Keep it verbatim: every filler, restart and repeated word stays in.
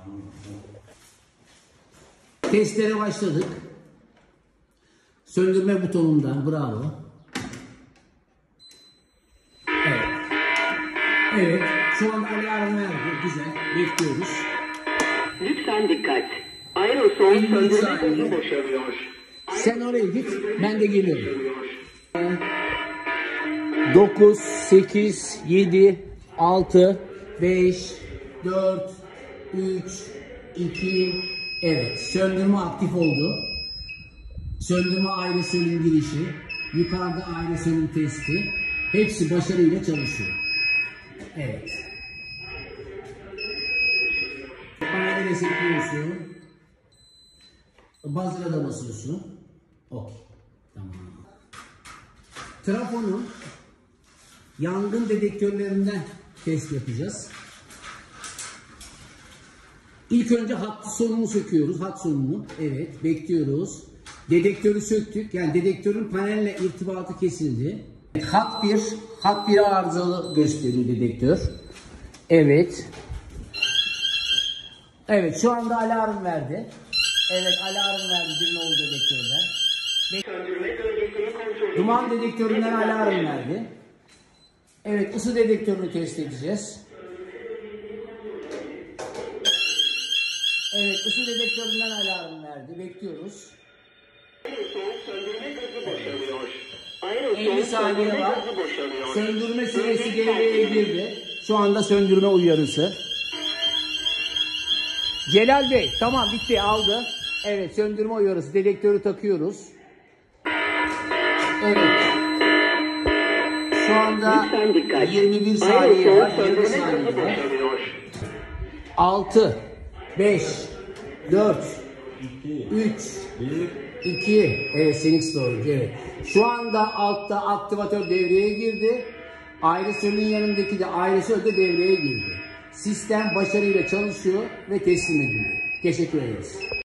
Testlere başladık. Söndürme butonundan bravo. Evet. Evet. Şu an alarm verdi. Güzel. Bekliyoruz. Lütfen dikkat. Aerosol söndürme gazı boşalıyor. Sen oraya git. Ben de geliyorum. dokuz, sekiz, yedi, altı, beş, dört, üç, iki, evet. Söndürme aktif oldu. Söndürme aerosolün girişi, yukarıda aerosolün testi. Hepsi başarıyla çalışıyor. Evet. Paneli resetliyorsun. Buzzer'a da basıyorsun. Okey. Tamam. Trafonun yangın dedektörlerinden test yapacağız. İlk önce hat sonunu söküyoruz. Hat sonunu. Evet. Bekliyoruz. Dedektörü söktük. Yani dedektörün panelle irtibatı kesildi. Hat bir, hat bir arızalı gösteriyor dedektör. Evet. Evet. Şu anda alarm verdi. Evet. Alarm verdi bir nolu dedektörden. Söndürme bölgesini kontrol. Duman dedektöründen alarm verdi. Evet. Isı dedektörünü test edeceğiz. Evet. Isı dedektöründen alarm verdi. Bekliyoruz. Aerosol söndürme gazı boşalıyor. elli saniye söndürme var. gazı boşalıyor. Söndürme süresi devreye girdi. Şu anda söndürme uyarısı. Celal Bey, tamam bitti, aldı. Evet, söndürme uyarısı. Dedektörü takıyoruz. Evet. Şu anda Lütfen dikkat. yirmi bir saniye var. Aerosol yirmi söndürme saniye gazı var. boşalıyor. altı, beş, dört, üç, iki. Evet, Phoenix doğru. Evet. Şu anda altta aktivatör devreye girdi. Aerosolün yanındaki de aerosol de devreye girdi. Sistem başarıyla çalışıyor ve teslim ediliyor. Teşekkür ederiz.